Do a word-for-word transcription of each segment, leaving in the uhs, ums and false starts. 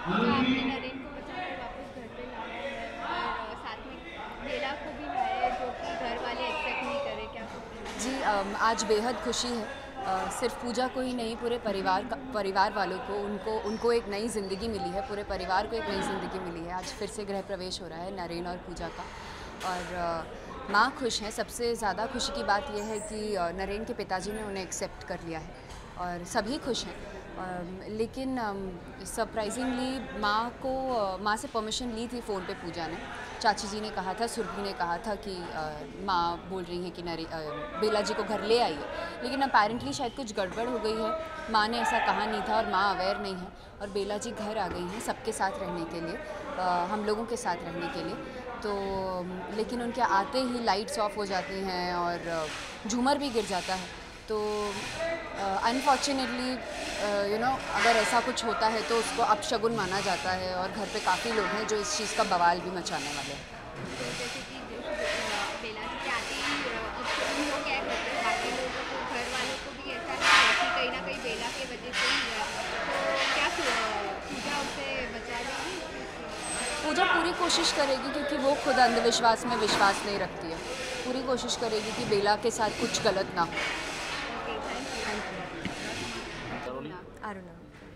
पूजा आपने नरेन को बचाकर वापस घर पे लाया है और साथ में बेला को भी लाया है जो कि घर वाले एक्सेप्ट नहीं करे, क्या कुछ? जी अम, आज बेहद खुशी है। अ, सिर्फ पूजा को ही नहीं, पूरे परिवार का परिवार वालों को उनको उनको एक नई ज़िंदगी मिली है, पूरे परिवार को एक नई ज़िंदगी मिली है। आज फिर से गृह प्रवेश हो रहा है नरेन और पूजा का। और अ, माँ खुश हैं। सबसे ज़्यादा खुशी की बात यह है कि अ, नरेन के पिताजी ने उन्हें एक्सेप्ट कर लिया है और सभी खुश हैं। अम, लेकिन सरप्राइजिंगली माँ को अ, माँ से परमिशन ली थी फ़ोन पे पूजा ने। चाची जी ने कहा था, सुरभि ने कहा था कि अ, माँ बोल रही हैं कि नरे अ, बेला जी को घर ले आइए, लेकिन अपेरेंटली शायद कुछ गड़बड़ हो गई है। माँ ने ऐसा कहा नहीं था और माँ अवेयर नहीं है और बेला जी घर आ गई हैं सबके साथ रहने के लिए, अ, हम लोगों के साथ रहने के लिए। तो लेकिन उनके आते ही लाइट्स ऑफ हो जाती हैं और अ, झूमर भी गिर जाता है। तो अनफॉर्चुनेटली यू नो अगर ऐसा कुछ होता है तो उसको अपशगुन माना जाता है और घर पे काफ़ी लोग हैं जो इस चीज़ का बवाल भी मचाने वाले हैं। तो जैसे कि जो अ, बेला जी के आते ही अ, अपशगुन हो गया करते हैं, बाकी लोगों को, घर वालों को भी ऐसा लगता है कि कहीं ना कहीं बेला के वजह से ही हुआ है। तो क्या सो- पूजा उसे बचा लेगी इस चीज़ से? पूजा पूरी कोशिश करेगी क्योंकि वो खुद अंधविश्वास में विश्वास नहीं रखती है। पूरी कोशिश करेगी कि बेला के साथ कुछ गलत ना हो। Okay, thank you. Thank you. Aruna. Aruna.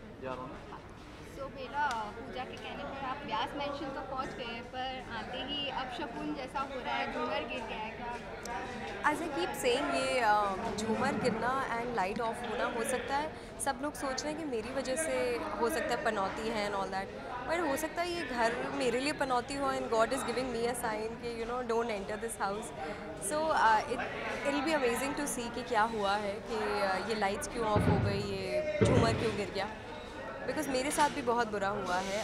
So Bela, Pooja के कहने पर आप व्यास मेंशन तो पहुंच गए पर आते ही अपशकुन जैसा हो रहा है, झूमर गिर गया है क्या? एज आई कीप सेइंग ये अ, झूमर गिरना एंड लाइट ऑफ होना हो सकता है, सब लोग सोच रहे हैं कि मेरी वजह से हो सकता है, पनौती है एंड ऑल दैट, बट हो सकता है ये घर मेरे लिए पनौती हो and God is giving me a sign कि you know don't enter this house. So it it will be amazing to see कि क्या हुआ है कि uh, ये लाइट्स क्यों ऑफ हो गई, ये झूमर क्यों गिर गया, बिकॉज मेरे साथ भी बहुत बुरा हुआ है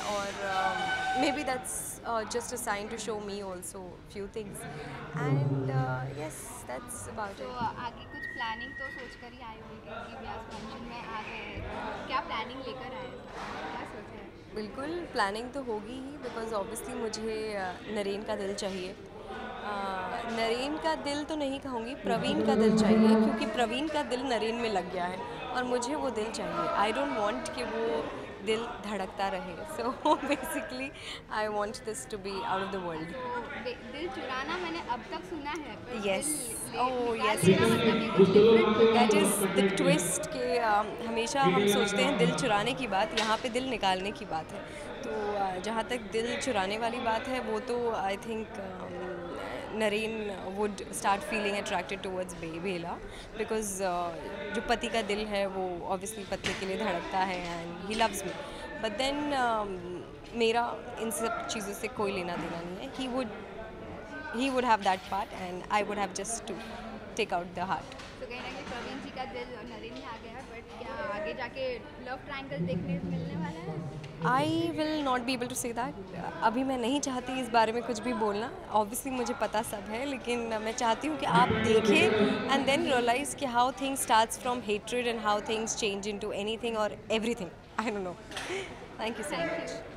और may be that's just a sign to show me also few things and yes that's about तो इट। आगे कुछ प्लानिंग तो सोच कर ही आए होंगे कि व्यास मेंशन में आ गए हैं, तो क्या प्लानिंग लेकर आए हैं? क्या सोचा है? बिल्कुल प्लानिंग तो होगी ही, बिकॉज ऑब्वियसली मुझे uh, नरेन का दिल चाहिए। uh, नरेन का दिल तो नहीं कहूँगी, प्रवीण का दिल चाहिए, क्योंकि प्रवीण का दिल नरेन में लग गया है और मुझे वो दिल चाहिए। आई डोंट वांट कि वो दिल धड़कता रहे, so basically I want this to be out of the world. तो दे- दिल चुराना मैंने अब तक सुना है, पर यस, दिल ले, ओह निकाल यस लेना यस, मतलब ये कुछ डिफरेंट लग रहा दैट है। इज़ द ट्विस्ट के uh, हमेशा हम सोचते हैं दिल चुराने की बात, यहाँ पे दिल निकालने की बात है। तो uh, जहाँ तक दिल चुराने वाली बात है वो तो I think Naren would start feeling attracted towards Bela, because जो पति का दिल है वो ऑब्वियसली पत्नी के लिए धड़कता है and he loves me, but then मेरा इन सब चीज़ों से कोई लेना देना नहीं है। He would he would have that part and I would have just to take out the heart. तो कहीं ना कहीं प्रवीण जी का दिल और नरेन में आ गया है, बट क्या आगे जाके लव ट्रायंगल देखने मिलने वाला है? I will not be able to say that. अभी मैं नहीं चाहती इस बारे में कुछ भी बोलना, ऑब्वियसली मुझे पता सब है, लेकिन मैं चाहती हूँ कि आप देखें एंड देन रियलाइज कि how things starts from hatred and how things change into anything और everything, I don't know. Thank you so thank much. You.